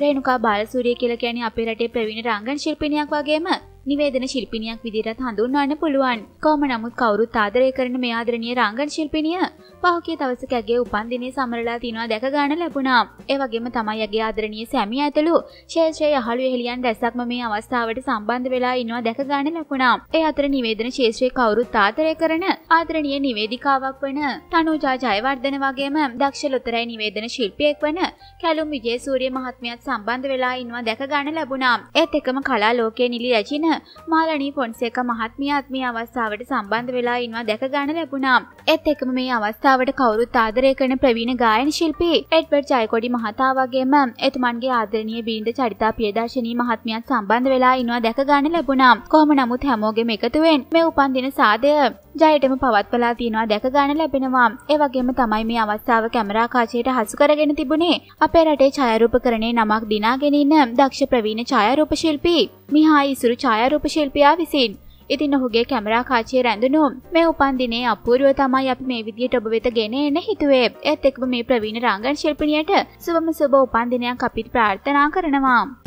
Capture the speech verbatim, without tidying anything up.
රේණුකා බාලසූරිය කියලා කියන්නේ අපේ රටේ ප්‍රවීණ රංගන ශිල්පිනියක් වගේම නිවේදන ශිල්පිනියක් විදිහට හඳුන්වන්න පුළුවන්. කොහොම නමුත් කවුරුත් ආදරය කරන මේ ආදරණීය රංගන ශිල්පිනිය පහුගිය දවසක ඇගේ උපන්දිනයේ සමරලා තිනවා දැක ගන්න ලැබුණා. ඒ වගේම තමයි ඇගේ ආදරණීය සැමියා ඇතුළු ශේෂ්ත්‍රයේ යහළු එහෙලියන් රැසක්ම මේ අවස්ථාවට සම්බන්ධ වෙලා ඉනවා දැක ගන්න ලැබුණා. ඒ අතර නිවේදන ශේෂ්ත්‍රයේ කවුරුත් ආදරය කරන ආදරණීය නිවේදිකාවක් වන තනුජා ජයවර්ධන වගේම දක්ෂ ලොතරැයි නිවේදන ශිල්පියෙක් වන කැලුම් විජේසූරිය මහත්මියත් සම්බන්ධ වෙලා ඉනවා දැක ගන්න ලැබුණා. ඒත් එකම කලා ලෝකයේ නිලි රැජින මාලනී ෆොන්සේකා මහත්මියත් මේ අවස්ථාවට සම්බන්ධ වෙලා ඉනවා දැක ගන්න ලැබුණා. ඒත් එකම මේ අවස්ථාවට කවුරුත් ආදරය කරන ප්‍රවීණ ගායන ශිල්පී එඩ්වර්ඩ් ජයකොඩි මහතා වගේම එතුමන්ගේ ආදරණීය බිරිඳ චරිතා පියදර්ශනී මහත්මියත් සම්බන්ධ වෙලා ඉනවා දැක ගන්න ලැබුණා. කොහොම නමුත් හැමෝගෙම එකතුවෙන් මේ උපන්දින සාදය ජයටම පවත්වලා තියනවා දැක ගන්න ලැබෙනවා. ඒ වගේම තමයි මේ අවස්ථාව කැමරා කාචයට හසු කරගෙන තිබුණේ අපේ රටේ ඡායාරූපකරණයේ නමක් දිනාගෙන ඉන්න දක්ෂ ප්‍රවීණ ඡායාරූප ශිල්පී මිහායි ඉසුරු ඡායාරූප ශිල්පියා විසින්. ඉතින් ඔහුගේ කැමරා කාචයේ රැඳුණු මේ උපන්දිනයේ අපූර්වව තමයි අපි මේ විදියට ඔබ වෙත ගෙන එන්න හිතුවේ. ඒත් එක්කම මේ ප්‍රවීණ රංගන ශිල්පිනියට සුබම සුබ උපන්දිනයක් අපි ප්‍රාර්ථනා කරනවා.